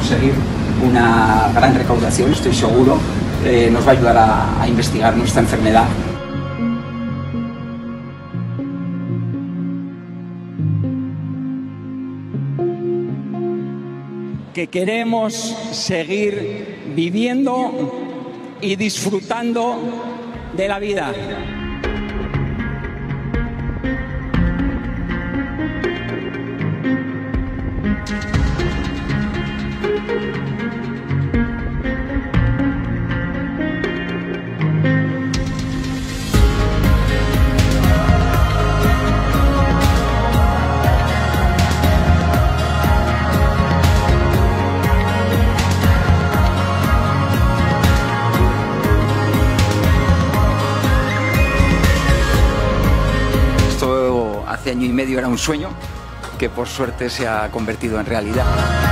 conseguir una gran recaudación, estoy seguro. Nos va a ayudar a investigar nuestra enfermedad. Que queremos seguir viviendo y disfrutando de la vida. Hace año y medio era un sueño que por suerte se ha convertido en realidad.